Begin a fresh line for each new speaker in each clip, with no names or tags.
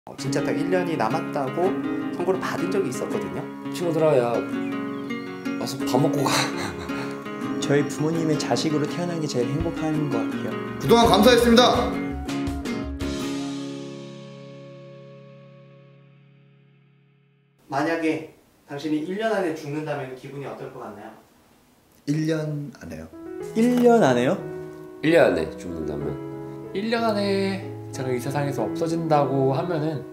진짜 딱 1년이 남았다고 선고를 받은 적이 있었거든요.
친구들아, 야 와서 밥 먹고 가.
저희 부모님의 자식으로 태어난 게 제일 행복한 것 같아요.
그동안 감사했습니다.
만약에 당신이 1년 안에 죽는다면 기분이 어떨 것 같나요?
1년 안 해요.
1년 안 해요?
1년 안에 죽는다면
1년 안에 제가 이 세상에서 없어진다고 하면은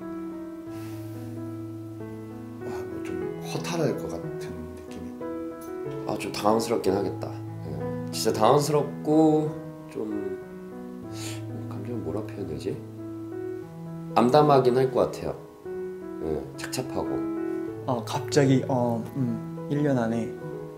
뭐 좀 허탈할 것 같은 느낌이.
좀 당황스럽긴 하겠다. 진짜 당황스럽고 좀 감정을 뭐라 표현되지? 암담하긴 할 것 같아요. 착잡하고.
갑자기 1년 안에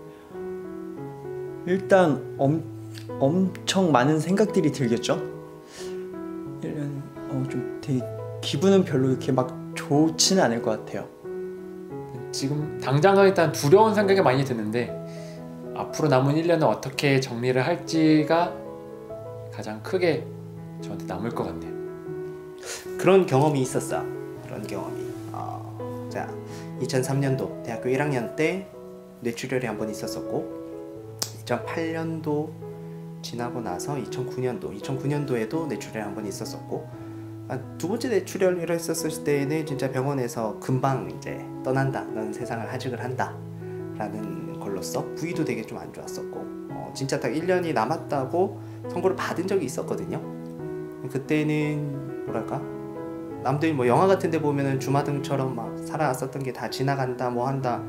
일단 엄청 많은 생각들이 들겠죠? 1년 좀 되게 기분은 별로 이렇게 막 좋지는 않을 것 같아요.
지금 당장은 일단 두려운 생각이 많이 드는데 앞으로 남은 1년을 어떻게 정리를 할지가 가장 크게 저한테 남을 것 같네요.
그런 경험이 있었어. 그런 경험이. 자, 2003년도 대학교 1학년 때 뇌출혈이 한 번 있었었고 2008년도 지나고 나서 2009년도에도 뇌출혈이 한 번 있었었고 두 번째 뇌출혈을 했었을 때는 진짜 병원에서 금방 이제 떠난다, 너는 세상을 하직을 한다 라는 걸로써 부위도 되게 좀 안 좋았었고 진짜 딱 1년이 남았다고 선고를 받은 적이 있었거든요. 그때는 뭐랄까, 남들이 뭐 영화 같은 데 보면은 주마등처럼 막 살아왔었던 게 다 지나간다 뭐 한다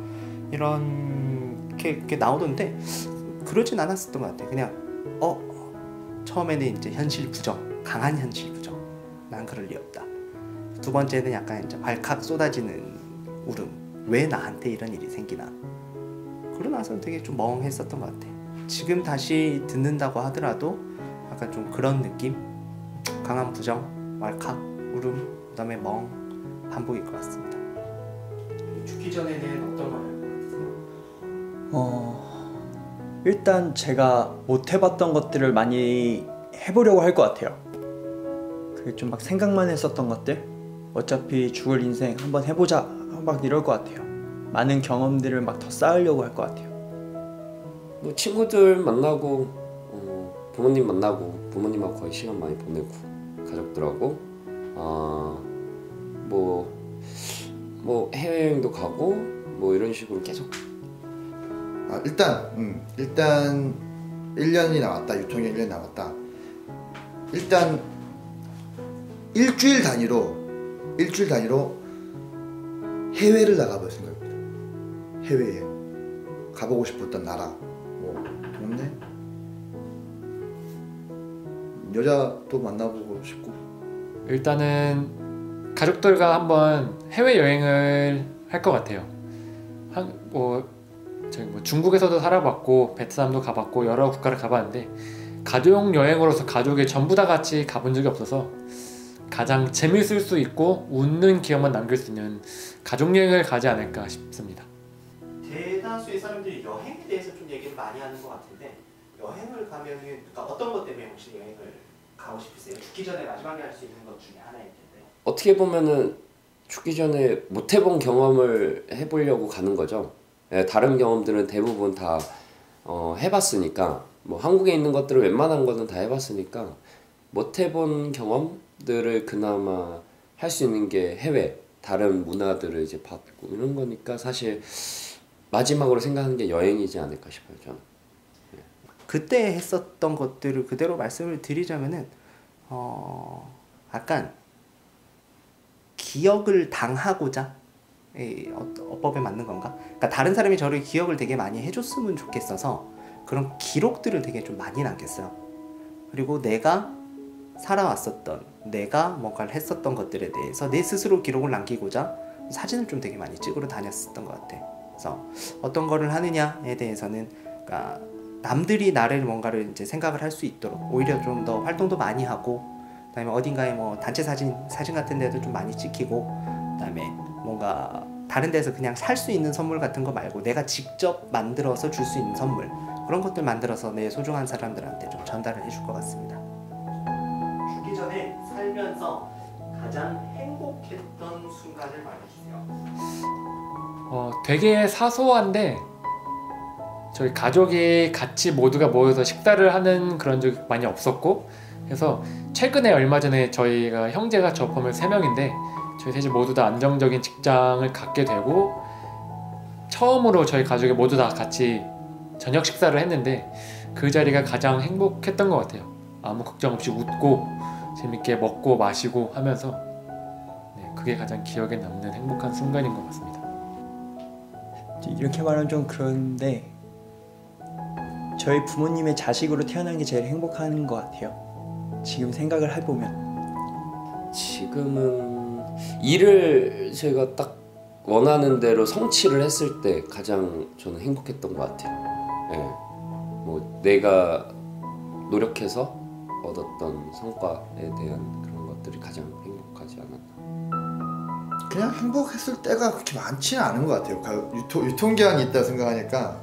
이렇게 나오던데 그러진 않았었던 것 같아요. 그냥 처음에는 이제 현실 부정, 강한 현실 부정, 난 그럴 리 없다. 두 번째는 약간 이제 발칵 쏟아지는 울음, 왜 나한테 이런 일이 생기나. 그러고 나서는 되게 좀 멍했었던 것 같아. 지금 다시 듣는다고 하더라도 약간 좀 그런 느낌, 강한 부정, 왈칵, 울음, 그 다음에 멍 반복일 것 같습니다. 죽기 전에는 어떤 걸 같으세요?
일단 제가 못 해봤던 것들을 많이 해보려고 할 것 같아요. 그게 좀 막 생각만 했었던 것들, 어차피 죽을 인생 한번 해보자 막 이럴 것 같아요. 많은 경험들을 막 더 쌓으려고 할 것 같아요.
뭐 친구들 만나고 부모님 만나고 부모님하고 거의 시간 많이 보내고 가족들하고 뭐 해외여행도 가고 뭐 이런 식으로 계속.
일단 1년이 남았다. 유통기한 1년이 남았다. 일단 일주일 단위로 해외를 나가볼 생각입니다. 해외에 가보고 싶었던 나라, 뭐 동네, 여자도 만나보고 싶고.
일단은 가족들과 한번 해외여행을 할 것 같아요. 저희 뭐 중국에서도 살아봤고 베트남도 가봤고 여러 국가를 가봤는데 가족 여행으로서 가족이 전부 다 같이 가본 적이 없어서 가장 재밌을 수 있고 웃는 기억만 남길 수 있는 가족 여행을 가지 않을까 싶습니다.
대다수의 사람들이 여행에 대해서 좀 얘기를 많이 하는 것 같은데 여행을 가면은 그러니까 어떤 것 때문에 혹시 여행을 가고 싶으세요? 죽기 전에 마지막에 할 수 있는 것 중에 하나일 텐데.
어떻게 보면은 죽기 전에 못 해본 경험을 해보려고 가는 거죠. 다른 경험들은 대부분 다 해봤으니까, 뭐 한국에 있는 것들을 웬만한 거는 다 해봤으니까 못 해본 경험들을 그나마 할 수 있는 게 해외, 다른 문화들을 이제 받고 이런 거니까 사실 마지막으로 생각하는 게 여행이지 않을까 싶어요, 저는.
그때 했었던 것들을 그대로 말씀을 드리자면은 약간 기억을 당하고자 어법에 맞는 건가? 그러니까 다른 사람이 저를 기억을 되게 많이 해줬으면 좋겠어서 그런 기록들을 되게 좀 많이 남겼어요. 그리고 내가 살아왔었던, 내가 뭔가를 했었던 것들에 대해서 내 스스로 기록을 남기고자 사진을 좀 되게 많이 찍으러 다녔었던 것 같아. 그래서 어떤 거를 하느냐에 대해서는 그러니까 남들이 나를 뭔가를 이제 생각을 할 수 있도록 오히려 좀 더 활동도 많이 하고, 그다음에 어딘가에 뭐 단체 사진 같은 데도 좀 많이 찍히고, 그다음에 뭔가 다른 데서 그냥 살 수 있는 선물 같은 거 말고 내가 직접 만들어서 줄 수 있는 선물, 그런 것들 만들어서 내 소중한 사람들한테 좀 전달을 해줄 것 같습니다. 죽기 전에 살면서 가장 행복 행복했던 순간을 말해주세요.
되게 사소한데 저희 가족이 같이 모두가 모여서 식사를 하는 그런 적이 많이 없었고, 그래서 최근에 얼마 전에 저희가 형제가 저 포함해서 3명인데 저희 셋이 모두 다 안정적인 직장을 갖게 되고 처음으로 저희 가족이 모두 다 같이 저녁 식사를 했는데 그 자리가 가장 행복했던 것 같아요. 아무 걱정 없이 웃고 재밌게 먹고 마시고 하면서 그게 가장 기억에 남는 행복한 순간인 것 같습니다.
이렇게 말하면 좀 그런데 저희 부모님의 자식으로 태어난 게 제일 행복한 것 같아요. 지금 생각을 해보면.
지금은 일을 제가 딱 원하는 대로 성취를 했을 때 가장 저는 행복했던 것 같아요. 예. 뭐 내가 노력해서 얻었던 성과에 대한 그런 것들이 가장 행복하지 않았나.
그냥 행복했을 때가 그렇게 많지는 않은 것 같아요. 유통기한이 있다 생각하니까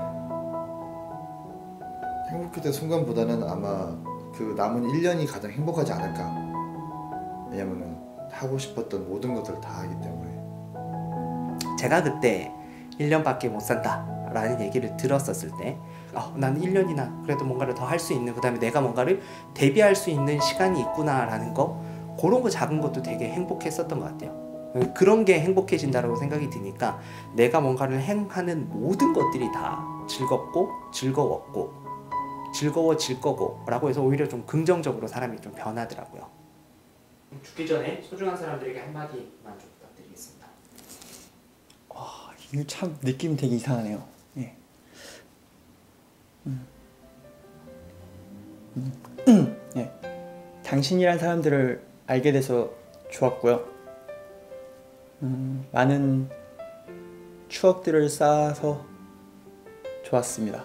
행복했던 순간보다는 아마 그 남은 1년이 가장 행복하지 않을까. 왜냐면은 하고 싶었던 모든 것들을 다 하기 때문에.
제가 그때 1년밖에 못 산다 라는 얘기를 들었었을 때 난 1년이나 그래도 뭔가를 더 할 수 있는, 그 다음에 내가 뭔가를 대비할 수 있는 시간이 있구나 라는 거, 그런 거 작은 것도 되게 행복했었던 것 같아요. 그런 게 행복해진다고 생각이 드니까 내가 뭔가를 행하는 모든 것들이 다 즐겁고 즐거웠고 즐거워질 거고 라고 해서 오히려 좀 긍정적으로 사람이 좀 변하더라고요. 죽기 전에 소중한 사람들에게 한마디만 좀 부탁드리겠습니다.
이거 참 느낌 되게 이상하네요. 예. 예. 당신이란 사람들을 알게 돼서 좋았고요. 많은 추억들을 쌓아서 좋았습니다.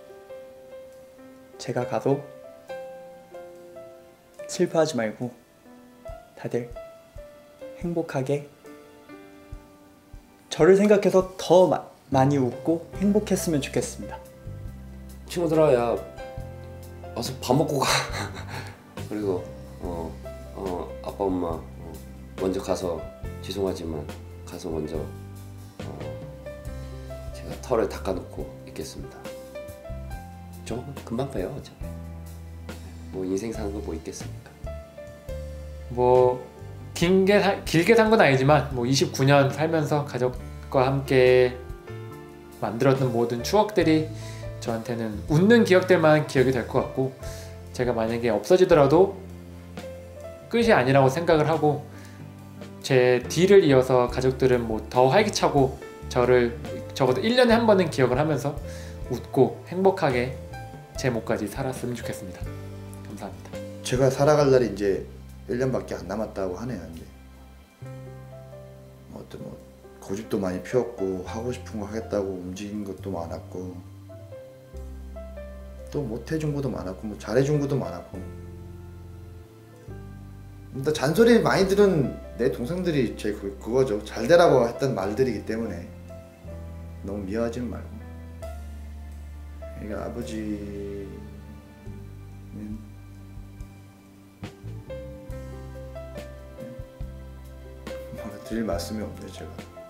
제가 가도 슬퍼하지 말고 다들 행복하게, 저를 생각해서 더 많이 웃고 행복했으면 좋겠습니다.
친구들아, 야 와서 밥 먹고 가. 그리고 아빠 엄마 먼저 가서 죄송하지만 가서 먼저 제가 털을 닦아놓고 있겠습니다. 저 금방 봐요. 어차피 뭐 인생 사는 거 뭐 있겠습니까?
뭐 길게 산 건 아니지만 뭐 29년 살면서 가족과 함께 만들었던 모든 추억들이 저한테는 웃는 기억들만 기억이 될 것 같고, 제가 만약에 없어지더라도 끝이 아니라고 생각을 하고 제 뒤를 이어서 가족들은 뭐 더 활기차고 저를 적어도 1년에 한 번은 기억을 하면서 웃고 행복하게 제 목까지 살았으면 좋겠습니다. 감사합니다.
제가 살아갈 날이 이제 1년밖에 안 남았다고 하네요. 이제 어떤 고집도 많이 피웠고 하고 싶은 거 하겠다고 움직인 것도 많았고 또 못해준 것도 많았고 뭐 잘해준 것도 많았고, 일단 잔소리 많이 들은 내 동생들이 제 그거죠. 잘 되라고 했던 말들이기 때문에 너무 미워하지는 말고. 그러니까 아버지는 드릴 말씀이 없네요. 제가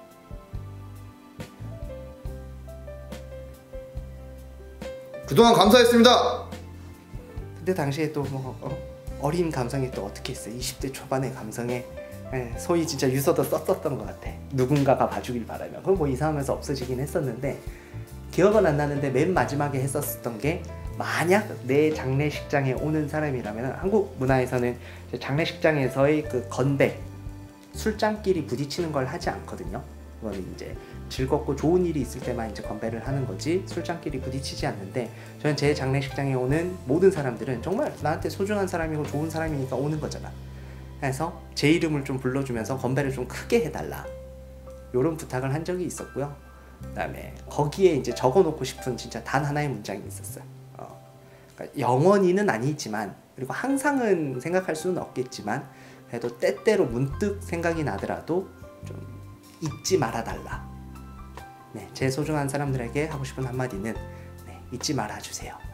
그동안 감사했습니다.
근데 당시에 또 뭐 어린 감성이 또 어떻게 있어요. 20대 초반의 감성에 소위 진짜 유서도 썼었던 것 같아. 누군가가 봐주길 바라면. 그건 뭐 이사하면서 없어지긴 했었는데 기억은 안 나는데 맨 마지막에 했었던 게, 만약 내 장례식장에 오는 사람이라면, 한국 문화에서는 장례식장에서의 그 건배, 술잔끼리 부딪히는 걸 하지 않거든요. 그거는 이제 즐겁고 좋은 일이 있을 때만 이제 건배를 하는 거지 술잔끼리 부딪히지 않는데, 저는 제 장례식장에 오는 모든 사람들은 정말 나한테 소중한 사람이고 좋은 사람이니까 오는 거잖아. 그래서 제 이름을 좀 불러주면서 건배를 좀 크게 해달라, 요런 부탁을 한 적이 있었고요. 그 다음에 거기에 이제 적어놓고 싶은 진짜 단 하나의 문장이 있었어요. 그러니까 영원히는 아니지만, 그리고 항상은 생각할 수는 없겠지만, 그래도 때때로 문득 생각이 나더라도 좀 잊지 말아달라. 네, 제 소중한 사람들에게 하고 싶은 한마디는 잊지 말아주세요.